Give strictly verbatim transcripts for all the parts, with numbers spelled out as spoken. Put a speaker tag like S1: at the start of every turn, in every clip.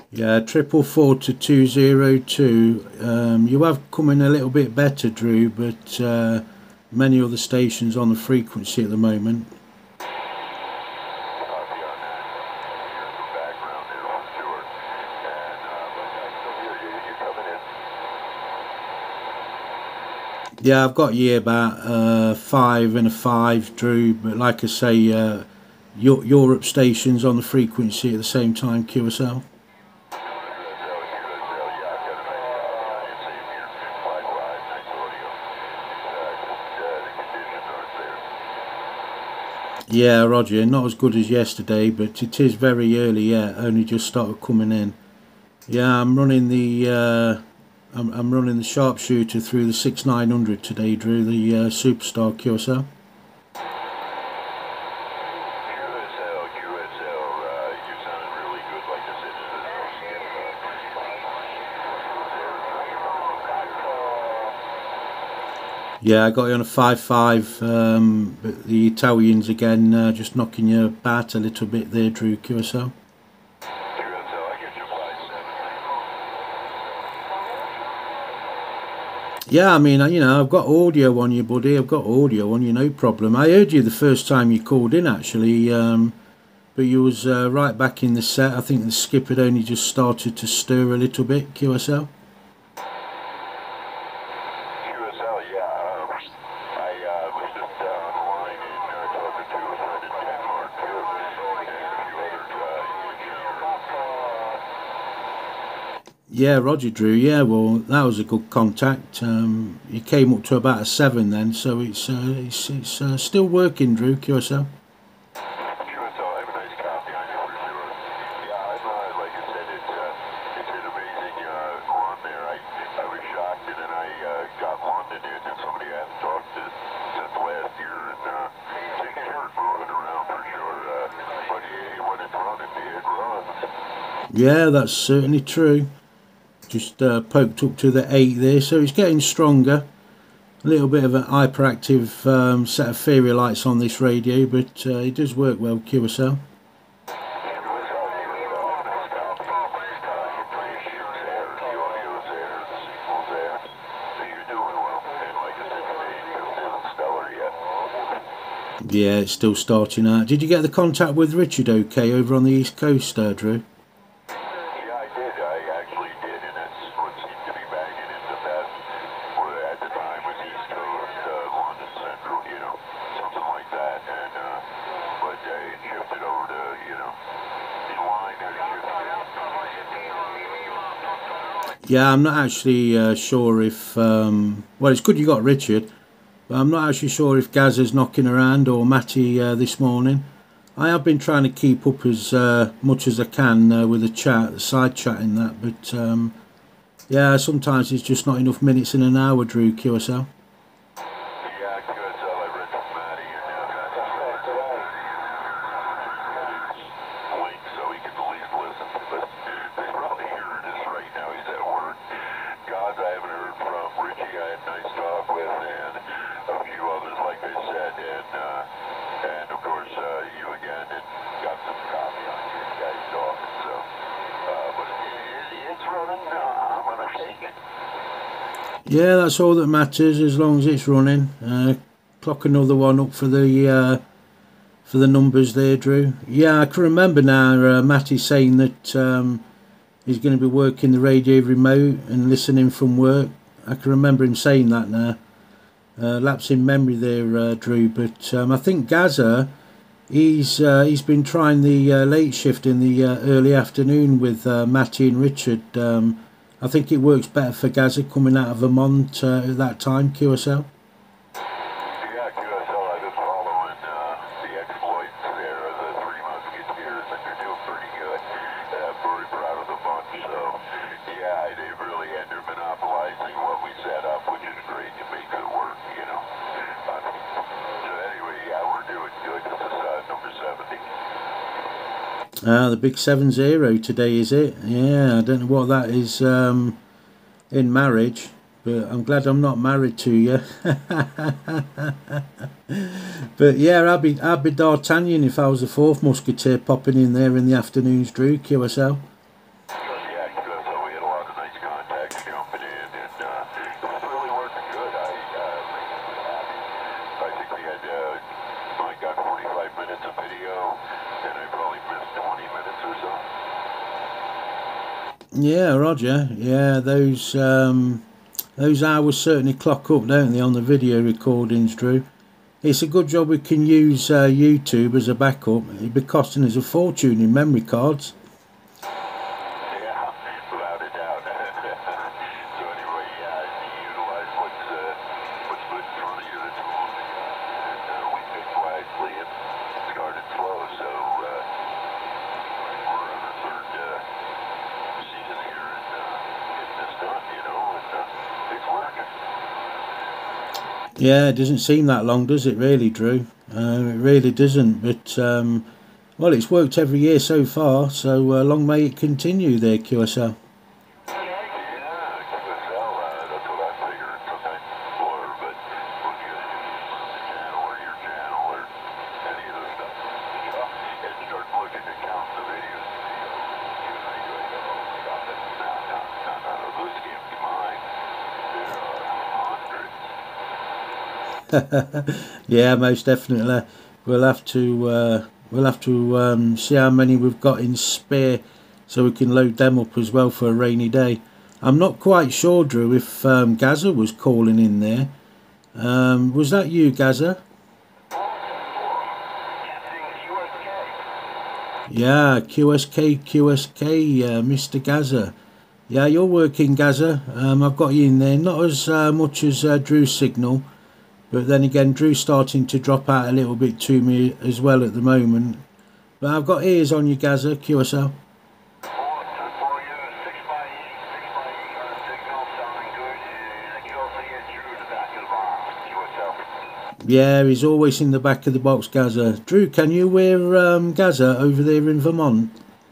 S1: Yeah, triple four to two zero two. Um, you have come in a little bit better, Drew, but uh, many other stations on the frequency at the moment. Yeah, I've got you about uh, five and a five, Drew. But like I say, uh, Europe stations on the frequency at the same time, Q S L. Yeah, Roger. Not as good as yesterday, but it is very early yet. Only just started coming in. Yeah, I'm running the uh, I'm, I'm running the sharpshooter through the six nine hundred today, Drew. The uh, Superstar Q S L. Yeah, I got you on a five five, um, but the Italians again uh, just knocking you about a little bit there, Drew, Q S L. Yeah, I mean, you know, I've got audio on you, buddy. I've got audio on you, no problem. I heard you the first time you called in, actually, um, but you was uh, right back in the set. I think the skip had only just started to stir a little bit, Q S L. Yeah, Roger, Drew. Yeah, well, that was a good contact. Um, you came up to about a seven then, so it's uh, it's, it's uh, still working, Drew, Q S L. Yeah, that's certainly true. Just uh, poked up to the eight there, so it's getting stronger. A little bit of an hyperactive um, set of fairy lights on this radio, but uh, it does work well, Q S L. Yeah, it's still starting out. Did you get the contact with Richard okay over on the East Coast, uh, Drew? Yeah, I'm not actually uh, sure if... Um, well, it's good you got Richard, but I'm not actually sure if Gazza's knocking around or Matty uh, this morning. I have been trying to keep up as uh, much as I can uh, with the chat, the side chatting that, but um, yeah, sometimes it's just not enough minutes in an hour, Drew, Q S L. Yeah, that's all that matters as long as it's running. Uh, clock another one up for the uh, for the numbers there, Drew. Yeah, I can remember now. Uh, Matty saying that um, he's going to be working the radio remote and listening from work. I can remember him saying that now. Uh, lapse in memory there, uh, Drew. But um, I think Gazza, he's uh, he's been trying the uh, late shift in the uh, early afternoon with uh, Matty and Richard. Um, I think it works better for Gazza coming out of Vermont uh, at that time, Q S L.
S2: Yeah, Q S L, I was following uh, the exploits there of the Three Musketeers, and they're doing pretty good. Uh, very proud of the bunch, so yeah, they've really ended monopolizing what we set up, which is great to make it work, you know. Uh, so anyway, yeah, we're doing good. This is uh, number seventy.
S1: Ah, the big seven zero today, is it? Yeah, I don't know what that is um, in marriage, but I'm glad I'm not married to you. But yeah, I'd be, I'd be D'Artagnan if I was the fourth musketeer popping in there in the afternoons, Drew, Q S L.
S2: Yeah,
S1: Yeah, Roger. Yeah, those um, those hours certainly clock up, don't they, on the video recordings, Drew? It's a good job we can use uh, YouTube as a backup. It'd be costing us a fortune in memory cards.
S2: Yeah, without a doubt. So anyway, yeah, you utilize what's, uh, what's put in front of you, the tools, and uh, we picked wisely and started slow, so uh, we're on our third uh, season here and uh, getting this done, you know, and uh, it's working.
S1: Yeah, it doesn't seem that long, does it really, Drew? Uh, it really doesn't, but um, well, it's worked every year so far, so uh, long may it continue there, Q S L.
S2: Yeah, Q S L, uh, that's what I figured. Sometimes blur, but when you use the channel or your channel or any of those stuff, you know, and start looking to count the videos, you know, you know, you go, oh my God, that's not, not, not, not, not, those can't be mine. There are hundreds.
S1: Yeah, most definitely. We'll have to uh, we'll have to um, see how many we've got in spare, so we can load them up as well for a rainy day. I'm not quite sure, Drew, if um, Gaza was calling in there. Um, was that you, Gaza? Yeah, Q S K, Q S K, uh, Mister Gaza. Yeah, you're working, Gaza. Um, I've got you in there. Not as uh, much as uh, Drew's signal. But then again, Drew's starting to drop out a little bit to me as well at the moment. But I've got ears on you, Gaza, Q S L. Yeah, he's always in the back of the box, Gaza. Drew, can you hear um, Gaza over there in Vermont?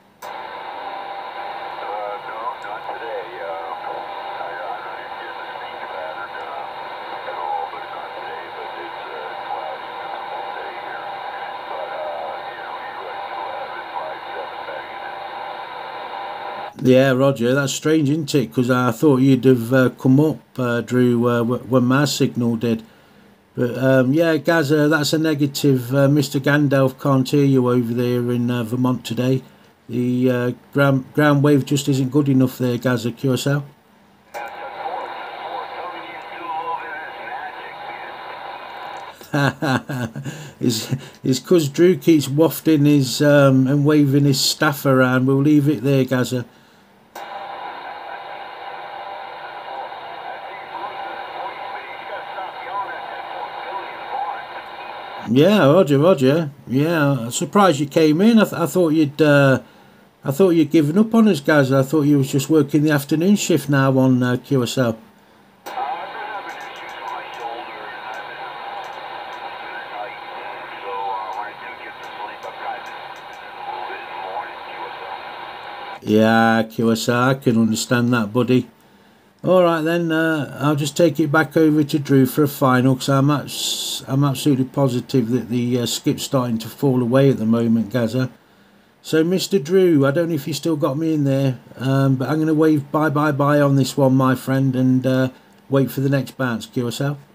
S1: Yeah, Roger, that's strange, isn't it? Because I thought you'd have uh, come up, uh, Drew, uh, when my signal did. But um, yeah, Gaza, that's a negative. Uh, Mister Gandalf can't hear you over there in uh, Vermont today. The uh, ground, ground wave just isn't good enough there, Gaza, Q S L. It's because Drew keeps wafting his um, and waving his staff around. We'll leave it there, Gaza. Yeah, Roger, Roger. Yeah, surprised you came in. I, th I thought you'd, uh, I thought you'd given up on us, guys. I thought you was just working the afternoon shift now on uh, Q S L. Yeah, Q S L, I can understand that, buddy. Alright then, uh, I'll just take it back over to Drew for a final, because I'm, I'm absolutely positive that the uh, skip's starting to fall away at the moment, Gaza. So Mister Drew, I don't know if you still got me in there, um, but I'm going to wave bye bye bye on this one, my friend, and uh, wait for the next bounce, Q S L.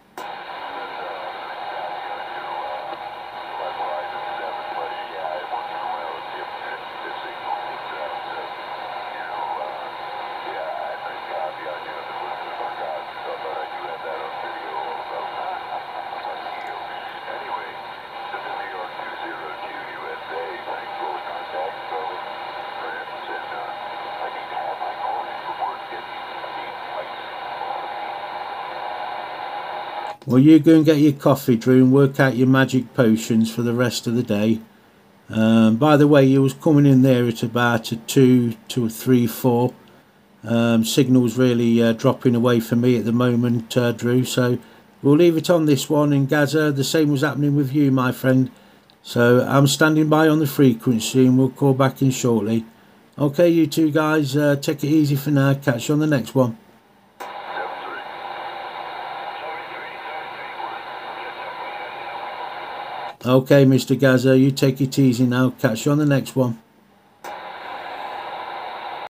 S1: Well, you go and get your coffee, Drew, and work out your magic potions for the rest of the day. Um, by the way, you was coming in there at about a two, two or three, four. Um, signal's really uh, dropping away for me at the moment, uh, Drew. So we'll leave it on this one. And Gaza, the same was happening with you, my friend. So I'm standing by on the frequency, and we'll call back in shortly. Okay, you two guys, uh, take it easy for now. Catch you on the next one. Okay, Mister Gaza, you take it easy now. Catch you on the next one.